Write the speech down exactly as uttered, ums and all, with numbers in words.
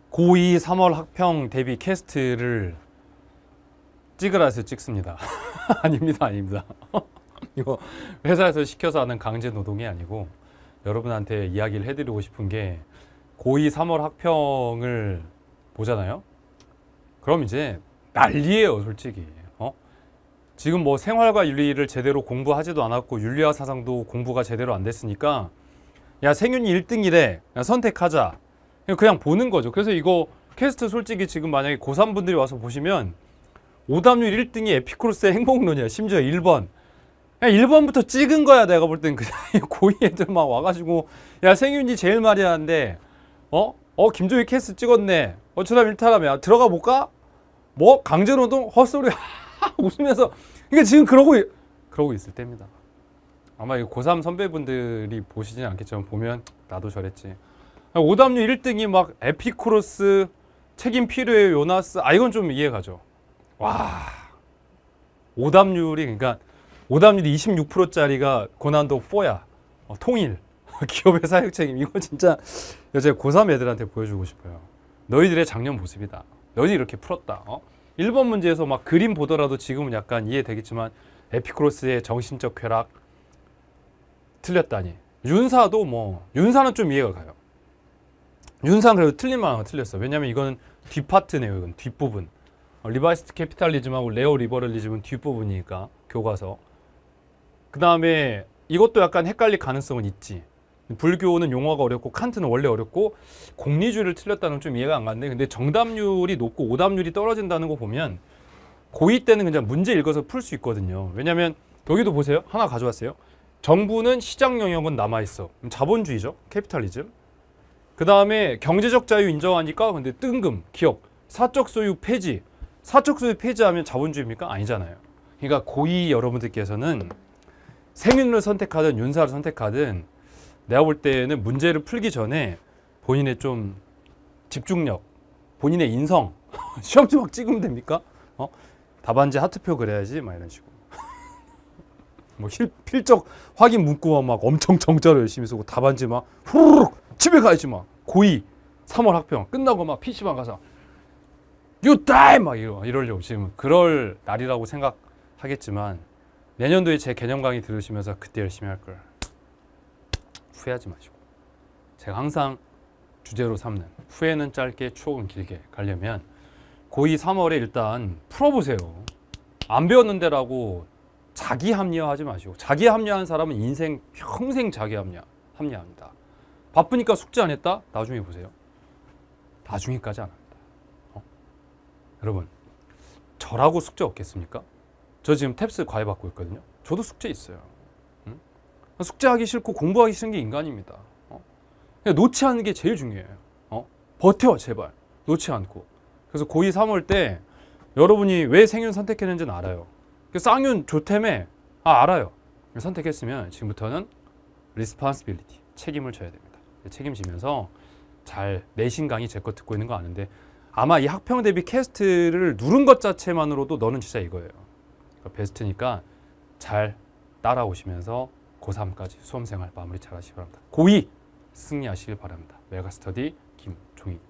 고이 삼월 학평 대비 캐스트를 찍으라 해서 찍습니다. 아닙니다, 아닙니다. 이거 회사에서 시켜서 하는 강제 노동이 아니고 여러분한테 이야기를 해드리고 싶은 게 고이 삼월 학평을 보잖아요. 그럼 이제 난리예요, 솔직히. 어? 지금 뭐 생활과 윤리를 제대로 공부하지도 않았고 윤리와 사상도 공부가 제대로 안 됐으니까 야, 생윤이 일 등이래. 야, 선택하자. 그냥 보는 거죠. 그래서 이거 캐스트 솔직히 지금 만약에 고삼 분들이 와서 보시면 오답률 일 등이 에피쿠로스의 행복론이야. 심지어 일 번. 그냥 일 번부터 찍은 거야. 내가 볼 땐 그냥 고이 애들 막 와가지고 야, 생윤이 제일 말이 하는데 어? 어, 김종희 캐스트 찍었네. 어쩌다 밀타라며. 들어가 볼까? 뭐? 강제노동? 헛소리. 웃으면서. 그러니까 지금 그러고, 그러고 있을 때입니다. 아마 이 고삼 선배분들이 보시진 않겠지만 보면 나도 저랬지. 오답률 일 등이 막 에피쿠로스, 책임 필요해 요나스. 아, 이건 좀 이해가죠. 와. 오답률이, 그러니까 오답률이 이십육 퍼센트짜리가 고난도 사야. 어, 통일. 기업의 사육 책임. 이거 진짜 제가 고삼 애들한테 보여주고 싶어요. 너희들의 작년 모습이다. 너희들이 이렇게 풀었다. 어? 일 번 문제에서 막 그림 보더라도 지금은 약간 이해되겠지만 에피쿠로스의 정신적 쾌락 틀렸다니. 윤사도 뭐 윤사는 좀 이해가 가요. 윤사는 그래도 틀린 만한 거 틀렸어. 왜냐면 이거는 뒷파트네요. 이건 뒷부분. 어, 리바이스드 캐피탈리즘하고 레오 리버럴리즘은 뒷부분이니까 교과서. 그 다음에 이것도 약간 헷갈릴 가능성은 있지. 불교는 용어가 어렵고 칸트는 원래 어렵고 공리주의를 틀렸다는 건 좀 이해가 안 가는데, 근데 정답률이 높고 오답률이 떨어진다는 거 보면 고이 때는 그냥 문제 읽어서 풀 수 있거든요. 왜냐면 여기도 보세요. 하나 가져왔어요. 정부는 시장 영역은 남아있어. 자본주의죠. 캐피탈리즘. 그 다음에 경제적 자유 인정하니까 근데 뜬금, 기업, 사적 소유 폐지. 사적 소유 폐지하면 자본주의입니까? 아니잖아요. 그러니까 고이 여러분들께서는 생윤을 선택하든 윤사를 선택하든 내가 볼 때는 문제를 풀기 전에 본인의 좀 집중력, 본인의 인성, 시험지 막 찍으면 됩니까? 어? 답안지 하트표 그래야지 막 이런 식으로. 뭐 실, 필적 확인 문구만 막 엄청 정자로 열심히 쓰고 답안지 막 후루룩 집에 가야지 막. 고이 삼월 학평 끝나고 막 피시방 가서 You die! 막 이러, 이러려고 지금 그럴 날이라고 생각하겠지만 내년도에 제 개념 강의 들으시면서 그때 열심히 할 걸 후회하지 마시고, 제가 항상 주제로 삼는 후회는 짧게 추억은 길게 가려면 고이 삼월에 일단 풀어보세요. 안 배웠는데라고 자기 합리화하지 마시고, 자기 합리화한 사람은 인생 평생 자기 합리화, 합리화합니다. 바쁘니까 숙제 안 했다? 나중에 보세요. 나중에까지 안 합니다. 어? 여러분, 저라고 숙제 없겠습니까? 저 지금 탭스 과외 받고 있거든요. 저도 숙제 있어요. 응? 숙제하기 싫고 공부하기 싫은 게 인간입니다. 어? 그냥 놓지 않는 게 제일 중요해요. 어? 버텨, 제발. 놓지 않고. 그래서 고이 삼월 때 여러분이 왜 생윤 선택했는지는 알아요. 쌍윤 좋다며? 아, 알아요. 선택했으면 지금부터는 responsibility, 책임을 져야 됩니다. 책임지면서 잘 내신 강의 제 거 듣고 있는 거 아는데 아마 이 학평 대비 캐스트를 누른 것 자체만으로도 너는 진짜 이거예요. 베스트니까 잘 따라오시면서 고삼까지 수험생활 마무리 잘 하시기 바랍니다. 고이 승리하시길 바랍니다. 메가스터디 김종희